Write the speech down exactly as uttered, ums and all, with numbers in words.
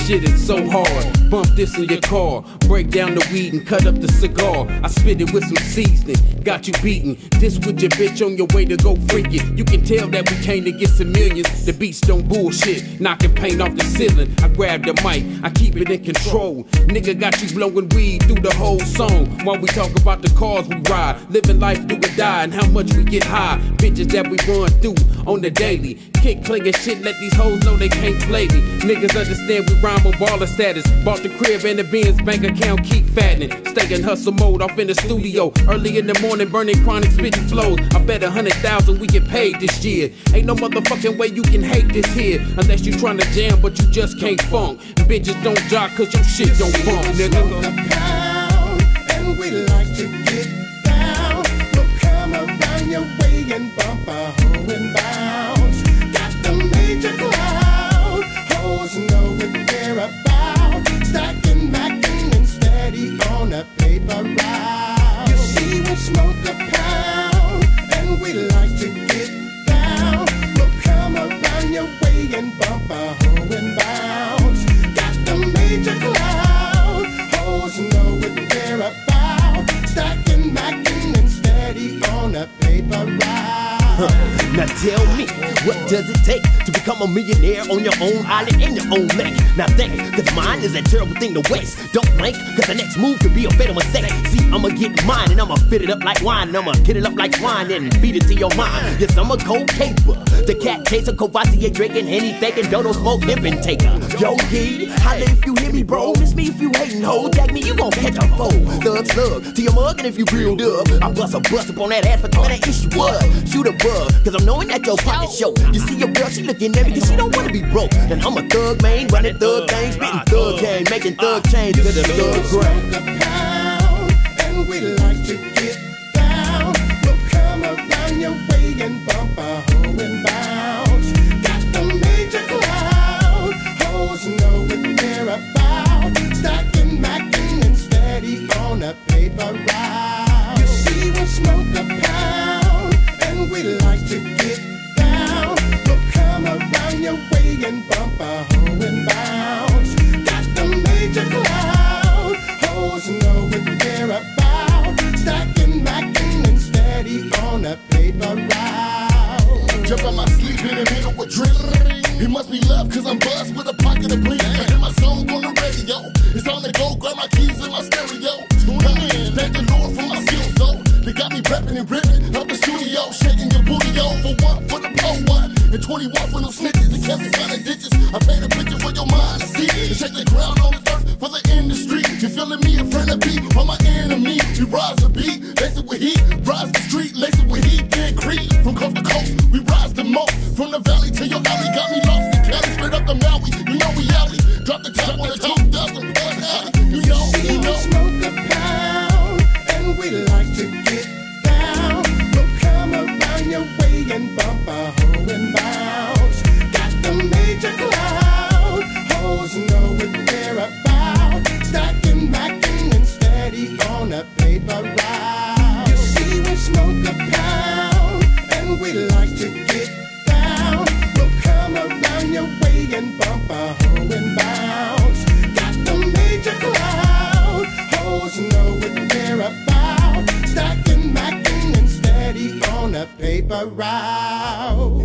shit is so hard. Bump this in your car, break down the weed and cut up the cigar. I spit it with some seasoning, got you beaten. This with your bitch on your way to go freaking. You can tell that we came to get some millions. The beats don't bullshit, knocking paint off the ceiling. I grab the mic, I keep it in control. Nigga got you blowing weed through the whole song. While we talk about the cars we ride, living life do or die, and how much we get high. Bitches that we run through on the daily. Kick playing shit, let these hoes know they can't play me. Niggas understand we rhyme on baller status. Bought the crib and the Benz bank account keep fattening. Stay in hustle mode off in the studio. Early in the morning burning chronic spitting flows. I bet a hundred thousand we get paid this year. Ain't no motherfucking way you can hate this here. Unless you tryna jam but you just can't funk. Bitches don't jock cause your shit don't bump, nigga. Pound, and we like to get down. We'll come around your way and bump a hoe and bounce. Got the major cloud, hoes know what they're about. Stacking, macking, and steady on a paper route. You see we smoke a pound, and we like to get down. We'll come around your way and bump a hoe and bounce. Got the major cloud, hoes know what they're about. Stacking, macking, and steady on a paper route. Huh. Now tell me, what does it take to become a millionaire on your own island and your own lake? Now think, cause mine is a terrible thing to waste. Don't blink, cause the next move could be a fatal mistake. See, I'ma get mine and I'ma fit it up like wine. I'ma get it up like wine and feed it to your mind. Yes, I'm a cold caper, the cat chaser, Courvoisier drinking, Henny faking, dodo smoke, hemp taker. Yo, G, holla if you hear me, bro. Miss me if you hating, ho. Tag me, you gon' catch a foe. Thug slug to your mug, and if you reeled up, I bust a bust up on that ass for twenty issue what? Shoot a bug, cause I'm knowing that your pocket show. You see your girl, she looking at me cause she don't wanna be broke. And I'm a thug, man, running thug things, spitting thug game, making thug change to the thug grind. A pound, and we like to get down. We'll come around your way and bump a hoe and bounce. Got the major cloud, hoes know what they're about. Stacking, macking, and steady on a paper route. You see we smoke a pound, and we like to get down. We'll come around your way and bump a hoe and bounce. Got the major cloud, hoes know what they're about. Stacking, macking, and steady on a paper route. Jump on my sleep in the middle with drink. It must be love cause I'm buzzed with a pocket of bling. I hear my song on the radio. It's time to go, grab my keys and my stereo. Tune in, thank the Lord for my skills though. They got me prepping and ripping up the studio, shaking your booty yo. For one, for the pole one, and twenty-one for no snitches. They kept me finding ditches. I paint a picture for your mind to see. And shake the ground on the earth for the industry. You feeling me in front of me, on my enemy. We rise the beat, lace it with heat. Rise the street, lace it with heat. Then creep from coast to coast. We rise the most. From the valley to your alley, got me lost in Cali. Straight up the Maui, you know we alley. Drop the top on the two thousand plus alley. You know, you know. Smoke a pound, and we like to get down. We'll come around your way and bump a hoe and bounce. Got the major cloud, hoes know what they're about. Stacking, macking, and steady on a paper route. You see we smoke a pound, and we like to get down. We'll come around your way and bump a hoe and bounce. Got the major cloud, hoes know what they're about. Stacking, macking, and steady on a paper route.